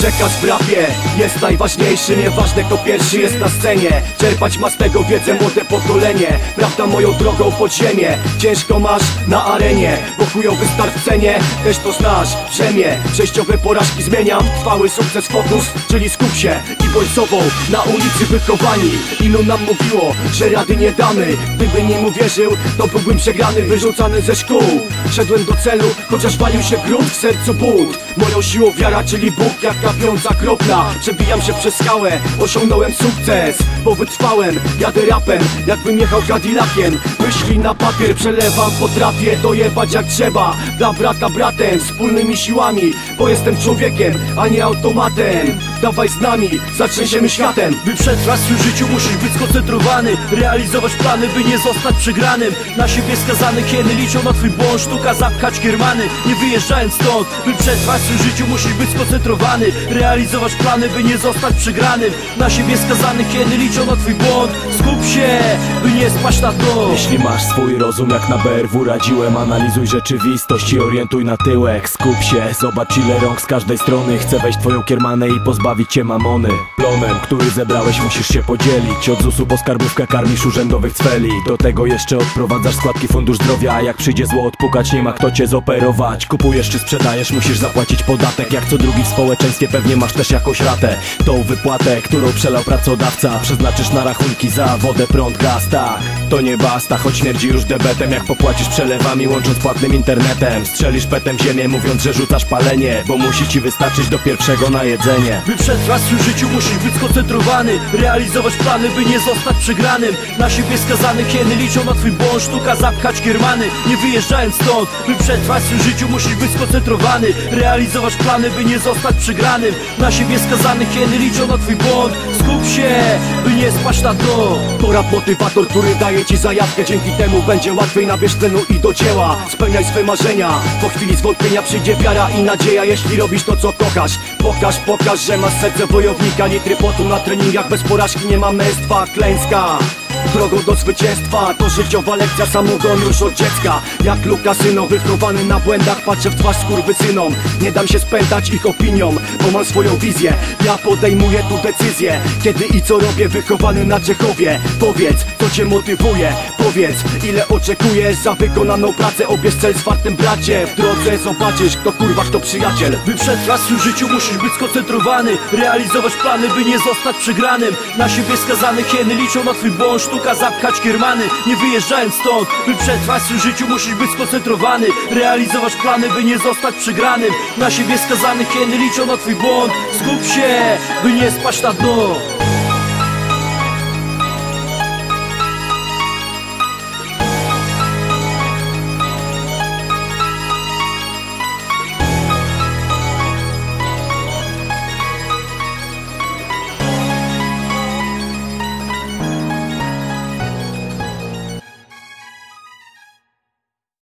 Przekaz w rapie jest najważniejszy, nieważne kto pierwszy jest na scenie. Czerpać ma z tego wiedzę młode pokolenie. Prawda moją drogą pod ziemię, ciężko masz na arenie, bo chujowy start w cenie, też to znasz. Brzemię, przejściowe porażki zmieniam w trwały sukces, fokus, czyli skup się i bądź sobą. Na ulicy wychowani, ilu nam mówiło, że rady nie damy. Gdyby nim uwierzył, to byłbym przegrany, wyrzucany ze szkół. Szedłem do celu, chociaż walił się grunt, w sercu bunt. Moją siłą wiara, czyli Bóg, jak kapiąca kropla. Przebijam się przez skałę, osiągnąłem sukces, bo wytrwałem, jadę rapem, jakbym jechał Cadillaciem. Myśli na papier przelewam, potrafię dojebać jak trzeba. Dla brata bratem, wspólnymi siłami, bo jestem człowiekiem, a nie automatem. Dawaj z nami, zatrzęsiemy światem. By przetrwać w swym życiu musisz być skoncentrowany, realizować plany, by nie zostać przegranym. Na siebie skazany hieny liczą na twój błąd, sztuka zapchać kiermany, nie wyjeżdżając stąd. By przetrwać w swym życiu musisz być skoncentrowany, realizować plany, by nie zostać przegranym. Na siebie skazany hieny liczą na twój błąd, skup się, by nie spaść na dno. Jeśli masz swój rozum jak na BRW radziłem, analizuj rzeczywistość i orientuj na tyłek. Skup się, zobacz ile rąk z każdej strony chce wejść twoją kiermanę i pozbawić cię mamony. Plonem, który zebrałeś, musisz się podzielić. Od ZUS-u po skarbówkę karmisz urzędowych cweli. Do tego jeszcze odprowadzasz składki fundusz zdrowia, a jak przyjdzie zło odpukać, nie ma kto cię zoperować. Kupujesz czy sprzedajesz, musisz zapłacić podatek. Jak co drugi w społeczeństwie pewnie masz też jakąś ratę. Tą wypłatę, którą przelał pracodawca, przeznaczysz na rachunki za wodę, prąd, gaz. Tak, to nie basta, choć śmierdzi już debetem. Jak popłacisz przelewami, łącząc płatnym internetem, strzelisz petem w ziemię, mówiąc, że rzucasz palenie, bo musi ci wystarczyć do pierwszego na jedzenie. By przetrwać w swym życiu musisz być skoncentrowany, realizować plany, by nie zostać przegranym. Na siebie skazany hieny liczą na twój błąd, sztuka zapchać kiermany, nie wyjeżdżając stąd. By przetrwać w swym życiu musisz być skoncentrowany, realizować plany, by nie zostać przegranym. Na siebie skazany hieny liczą na twój błąd, skup się, by nie spaść na dno. To rap motywator, który daje ci zajawkę, dzięki temu będzie łatwiej, nabierz tlenu i do dzieła. Spełniaj swe marzenia, po chwili zwątpienia przyjdzie wiara i nadzieja. Jeśli robisz to co kochasz, pokaż, że masz serce wojownika. Litry potu na treningach, bez porażki nie ma męstwa. Klęska drogą do zwycięstwa to życiowa lekcja, samogon już od dziecka. Jak Lukasyno, wychowany na błędach, patrzę w twarz skurwysynom. Nie dam się spętać ich opiniom, bo mam swoją wizję. Ja podejmuję tu decyzję, kiedy i co robię, wychowany na Czechowie. Powiedz, co cię motywuje, powiedz, ile oczekujesz za wykonaną pracę. Obierz cel zwartym bracie, w drodze zobaczysz, kto kurwa, kto przyjaciel. By przetrwać w swym życiu musisz być skoncentrowany, realizować plany, by nie zostać przegranym. Na siebie skazany hieny liczą na twój błąd, sztuka zapchać kiermany, nie wyjeżdżając stąd. By przetrwać w swym życiu musisz być skoncentrowany, realizować plany, by nie zostać przegranym. Na siebie skazany hieny liczą na twój błąd, skup się, by nie spaść na dno.